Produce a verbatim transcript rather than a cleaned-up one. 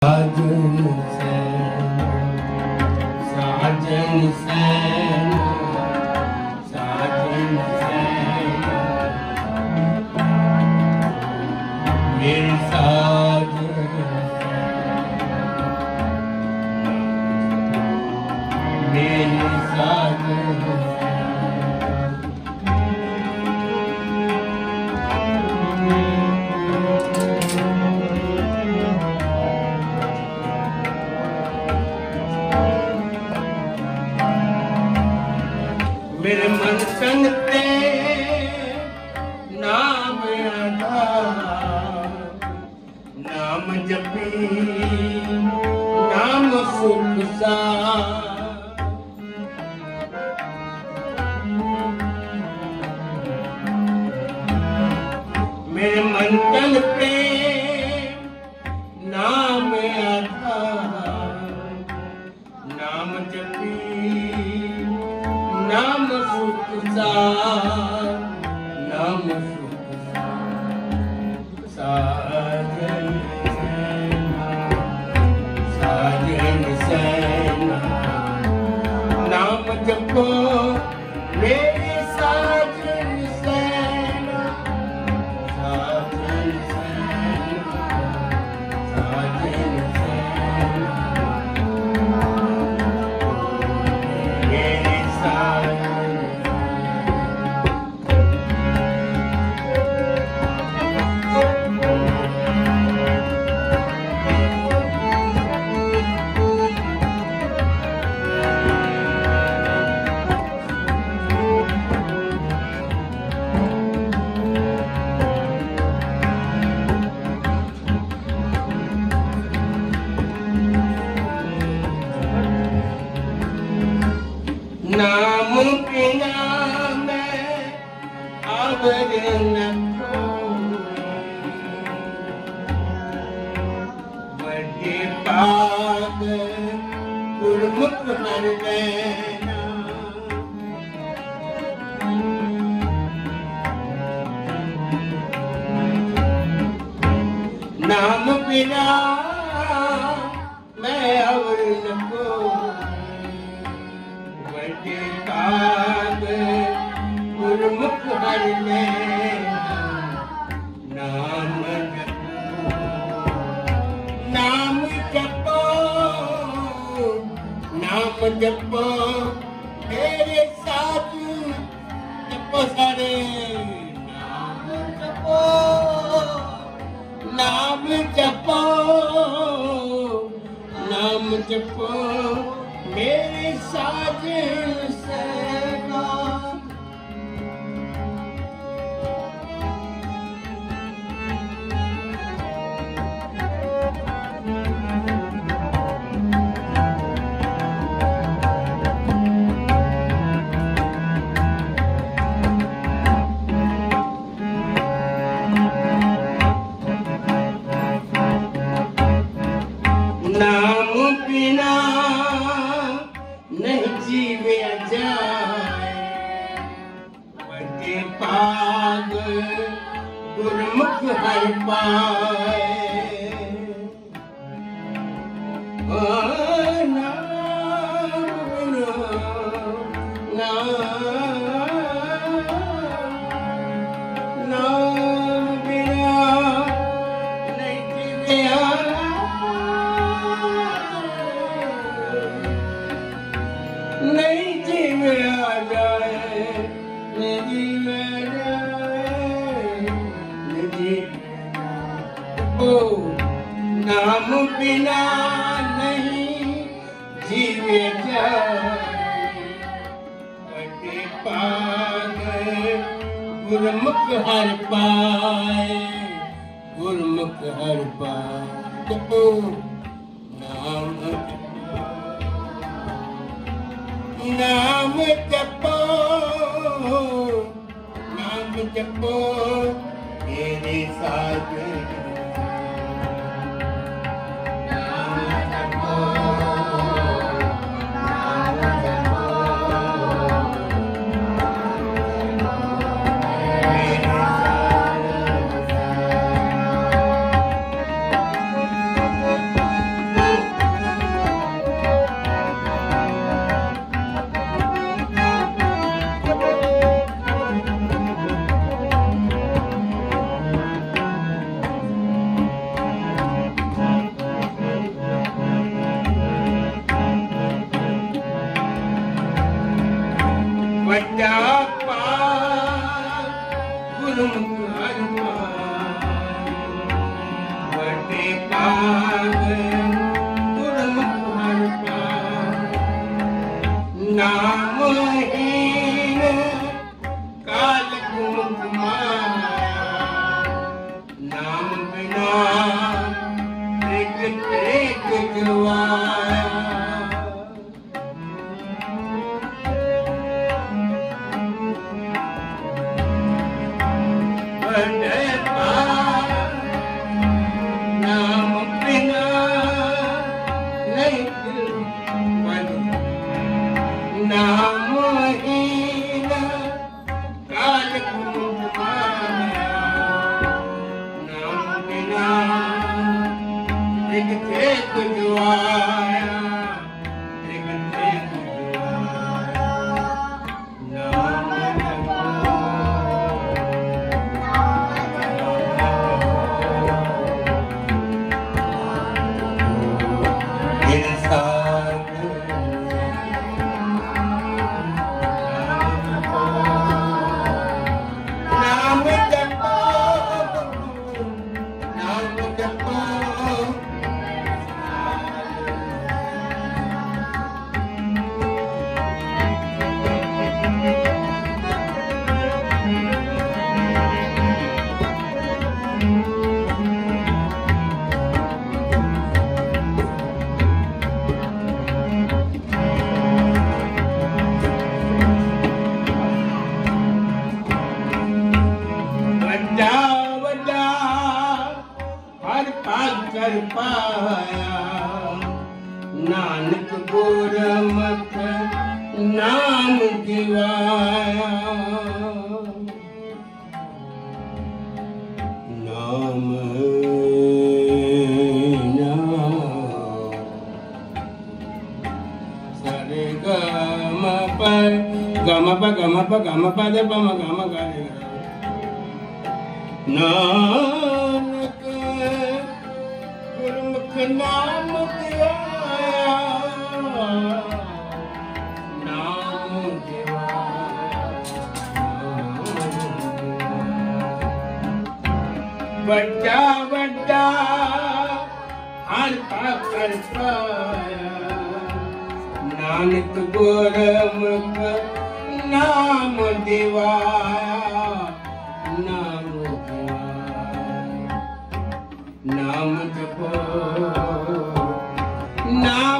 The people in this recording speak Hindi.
साजन सैना साजन सैना मेरे साजन मेरे साजन मेरे मन संग ते नाम आधार नाम जपी नाम सुख सा मेरे मन संग ते नाम आधार नाम जपी नाम सुख सा नाम सुख सा साजन सैना साजन सैना नाम जपो मेरे साजन सैना साजन सैना साजन सैना मेरे साजन नाम बिना मैं आवर न बड़े पाग गुरमुख हर नैना नाम बिना मैं आवर न काग गुरमुख हर नैना नाम जपो नाम जपो नाम जपो तेरे साधु जपो सारे नाम जपो नाम जपो नाम जपो मेरे साजन सैना नाम बिना नहीं जीवे जाए बड़े पाग गुरमुख हर पाए नाम बिना नाम बिना नहीं जीवे नहीं जीवे आ जाए नहीं जीवे जाए नहीं जीवे ओ नाम बिना नहीं जीवे जाए बड़े पाग गुरमुख हर पाए गुरमुख हर पाए ओ नाम नाम जपो नाम जपो मेरे साजन नाम जपो नाम जपो मेरे साजन कुजवाया नाम बिना नहीं नाम ही काल कुमाया नाम बिना दिखते कुजवाया दिखते कुजवाया नाम कर पाया नानक गुरमुख नाम दिवाया नाम सरे गम पर गम प गम प गम प द प म गम ग नानक गुरमुख नाम दिवाया नाम दिवाया बड़ा बड़ा हर पाप कर पाया नानक गुरमुख नाम दिवाया नाम दिवाया नाम जपो नाम